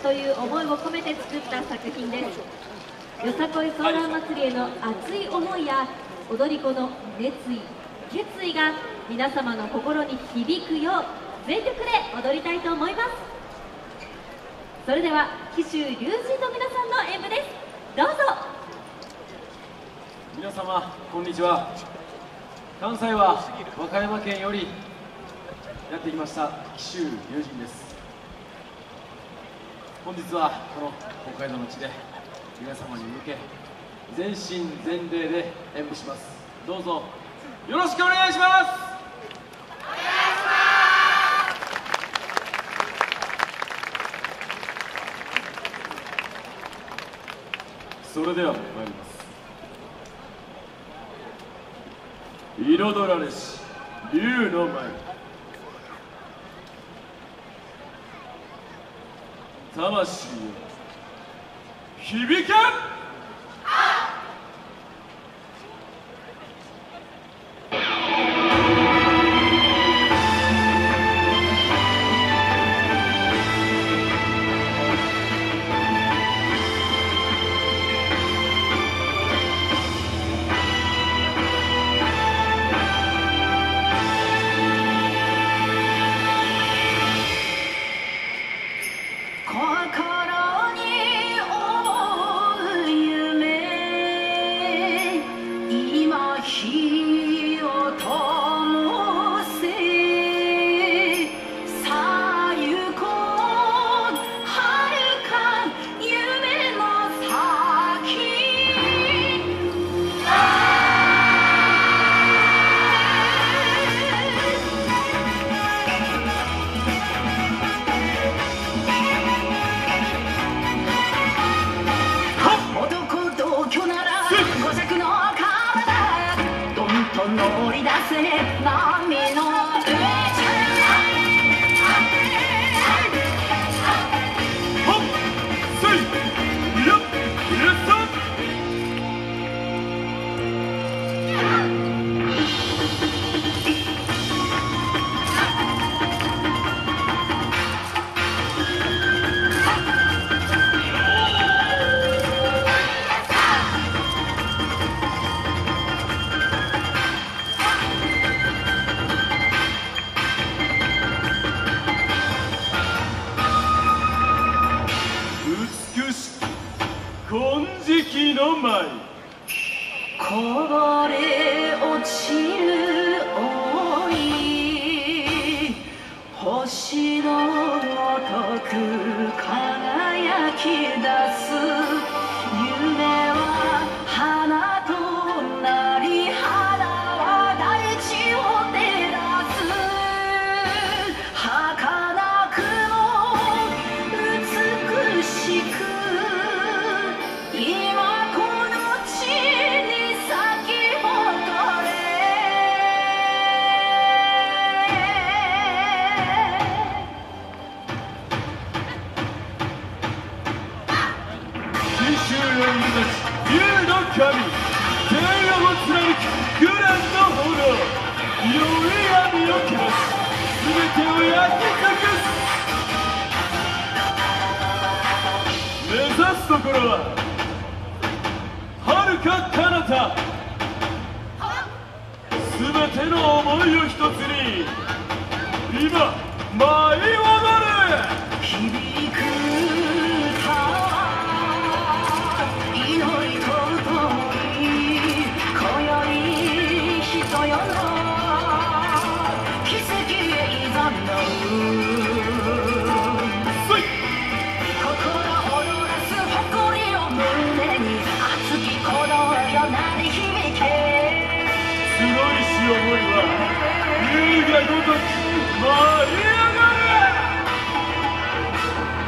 という思いを込めて作った作品です。よさこいソーラン祭りへの熱い思いや踊り子の熱意、決意が皆様の心に響くよう全力で踊りたいと思います。それでは紀州龍神の皆さんの演舞です。どうぞ。 皆様こんにちは。関西は和歌山県よりやってきました紀州龍神です。本日はこの北海道の地で皆様に向け全身全霊で演舞します。どうぞよろしくお願いします。それでは参ります。彩られし龍の舞、魂よ響け。 乗り出せ波の上金色の舞、 こぼれ落ちる想い、星のごとく輝き出す夢は花となり、花は大地を照らす儚くも美しく龍の神、天を貫くグランド炎、良い闇を照らし全てを焼き尽くす。目指すところは遥か彼方、全ての想いを一つに今舞い踊る。 響く祈りとともに今宵人よの奇跡へいざなう。心躍らす誇りを胸に熱き鼓動よ鳴り響け。 強いし思いは龍が如く舞い上がる。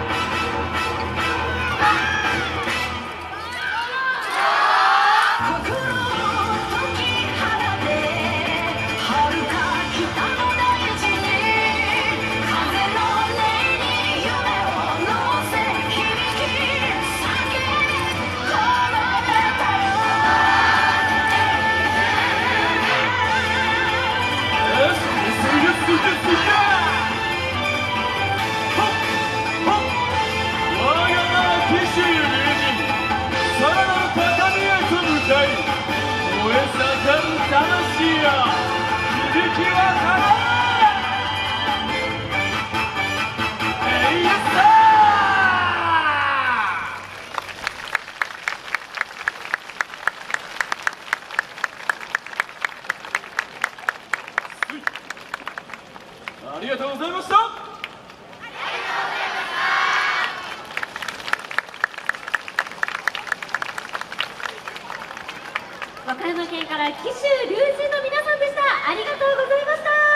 ありがとうございました。 和歌山県から紀州龍神の皆さんでした。ありがとうございました。